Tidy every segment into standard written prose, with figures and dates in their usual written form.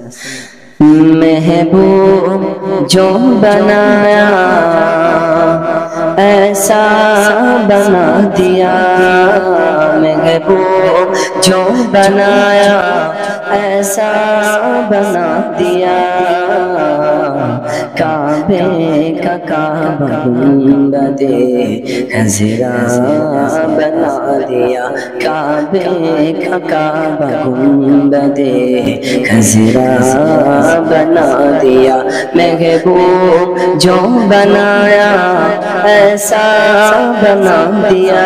محبوب جو بنایا ایسا بنا دیا، محبوب جو بنایا ایسا بنا دیا، کعبے کا کعبہ گنبد خضرا بنا دیا، کعبے کا کعبہ گنبد خضرا بنا دیا، محبوب جو بنایا ایسا بنا دیا،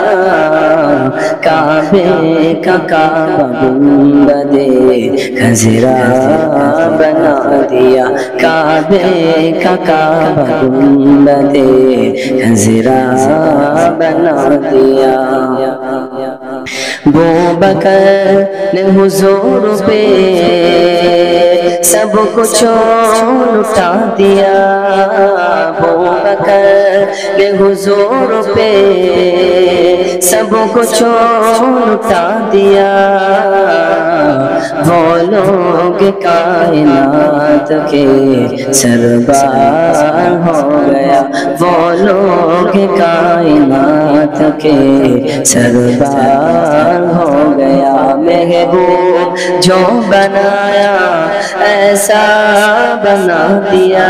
کعبے کا کعبہ گنبد خضرا بنا دیا، کعبے کا کعبہ گنبد خضرا بنا دیا۔ ابوبکر نے حضور پہ سب کچھ لٹا دیا، ابوبکر نے حضور پہ سب کچھ لٹا دیا، وہ لوگ کائنات کے سربراہ ہو گیا، وہ لوگ کائنات کے سربراہ ہو گیا، محبوب جو بنایا ایسا بنا دیا،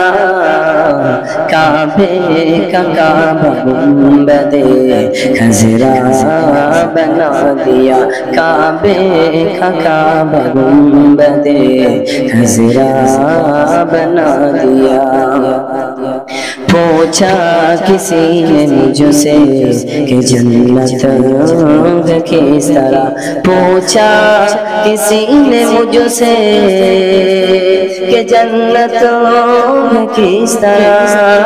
کعبے کا کعبہ گنبد خضرا بنا دیا، کعبے کا کعبہ گنبد خضرا بنا دیا۔ پوچھا کسی نے مجھ سے کہ جنت ہے کس طرح، پوچھا کسی نے مجھ سے کہ جنت ہے کس طرح،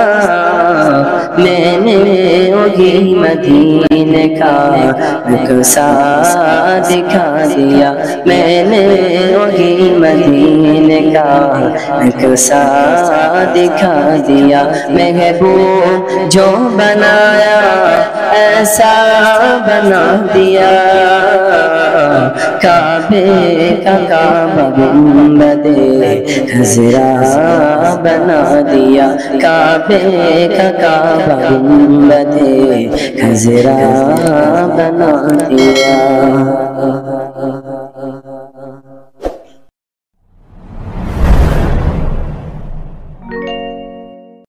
میں نے وہی مدینے کا نقشہ دکھا دیا، میں نے وہی مدینے کا نقشہ دکھا دیا، محبوب جو بنایا ایسا بنا دیا، کعبے کا کعبہ گنبد خضرا بنا دیا، کعبے کا کعبہ گنبد خضرا بنا دیا۔